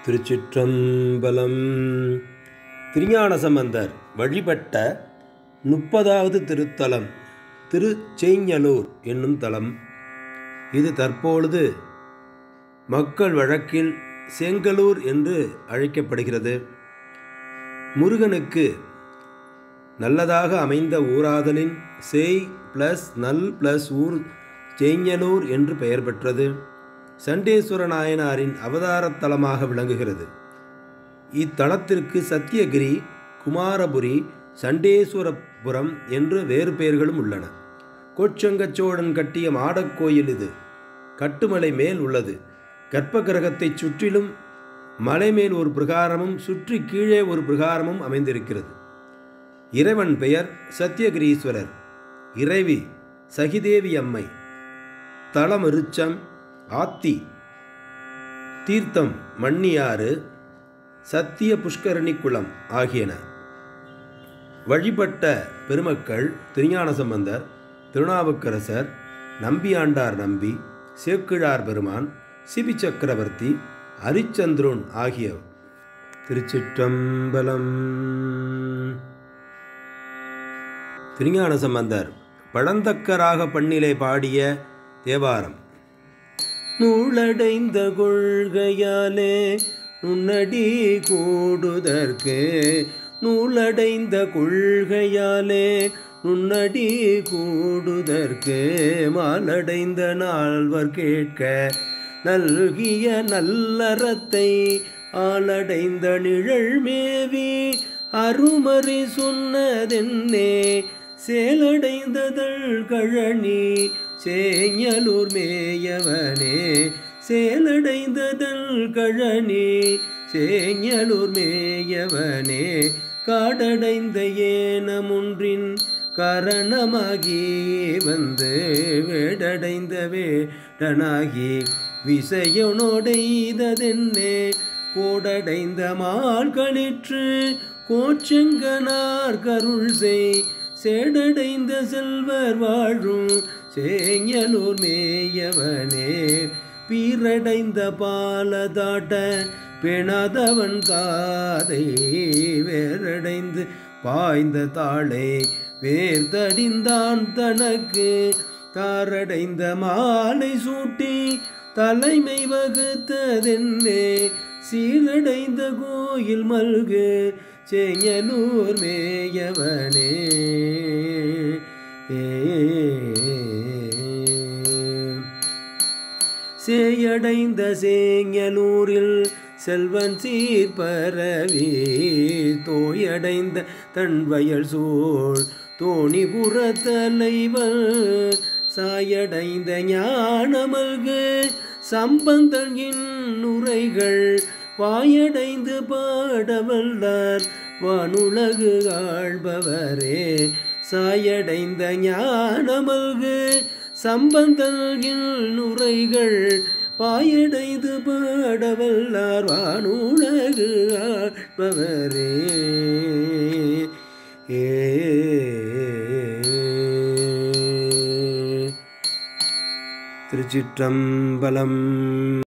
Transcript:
திருச்சிற்றம்பலம். திருஞான சம்பந்தர் வழிபட்ட 30வது திருத்தலம் திருச்செய்ஞலூர் என்னும் தலம். இது தற்பொழுது மக்கள் வழக்கில் செங்கலூர் என்று அழைக்கப்படுகிறது. முருகனுக்கு நல்லதாக அமைந்த ஊராதலின் செய் ப்ளஸ் நல் ப்ளஸ் ஊர் செய்ஞலூர் என்று பெயர் பெற்றது. சண்டேஸ்வர நாயனாரின் அவதாரத்தலமாக விளங்குகிறது. இத்தலத்திற்கு சத்தியகிரி, குமாரபுரி, சண்டேஸ்வரபுரம் என்று வேறு பெயர்களும் உள்ளன. கோச்சங்கச்சோழன் கட்டிய மாடக்கோயில் இது. கட்டுமலை மேல் உள்ளது. கர்ப்ப கிரகத்தை சுற்றிலும் மலை மேல் ஒரு பிரகாரமும் சுற்றி கீழே ஒரு பிரகாரமும் அமைந்திருக்கிறது. இறைவன் பெயர் சத்தியகிரீஸ்வரர். இறைவி சகிதேவி அம்மை. தலமிருச்சம், ஆத்தி, தீர்த்தம் மண்ணியாறு, சத்திய புஷ்கரணி குளம் ஆகியன. வழிபட்ட பெருமக்கள் திருஞான சம்பந்தர், திருநாவுக்கரசர், நம்பியாண்டார் நம்பி, சேக்கிழார் பெருமான், சிபி சக்கரவர்த்தி, அரிச்சந்திரோன் ஆகியவர். திருச்சிற்றம்பலம். திருஞான சம்பந்தர் பழந்தக்கராக பண்ணிலே பாடிய தேவாரம். நூலடைந்த கொள்கையாலே நுண்ணடி கூடுதற்கு, நூலடைந்த கொள்கையாலே நுண்ணடி கூடுதற்கு, மாலடைந்த நால்வர் கேட்க நல்கிய நல்லறத்தை, ஆலடைந்த நிழல் மேவி அருமறை சொன்னதென்னே, சேலடைந்ததள் கழனி செய்ஞலூர் மேயவனே, சேலடைந்ததள் கழனி செய்ஞலூர் மேயவனே, காடடைந்த ஏனமொன்றின் கரணமாகி வந்து, வேடடைந்த வேடனாகி விசையனோடைததென்னே, கோடடைந்த மால்களிற்று கோச்செங்கனார் கருள் செய், சேடடைந்த செல்வர் வாழும் செய்ஞலூர் மேயவனே, பீரடைந்த பாலதாட்ட பிணதவன் காதை, வேரடைந்து பாய்ந்த தாளை வேர்தடிந்தான் தனக்கு, தாரடைந்த மாலை சூட்டி தலைமை வகுத்ததென்னே, சீரடைந்த கோயில் மல்கு செய்ஞலூர் மேயவனே. சேயடைந்த செய்ஞலூரில் செல்வன் சீர்பரவி, தோயடைந்த தன்வயல் சூழ் தோணிபுர தலைவன், சாயடைந்த ஞானமல்கு சம்பந்தன் இன்னுரைகள், வாயடைந்து பாடவல்லார் வானுலகு ஆள்பவரே, சாயடைந்த ஞானமல்கு சம்பந்தன் இன்னுரைகள், வாயடைந்து பாடவல்லார் வானுலகு ஆள்பவரே. திருச்சிற்றம்பலம்.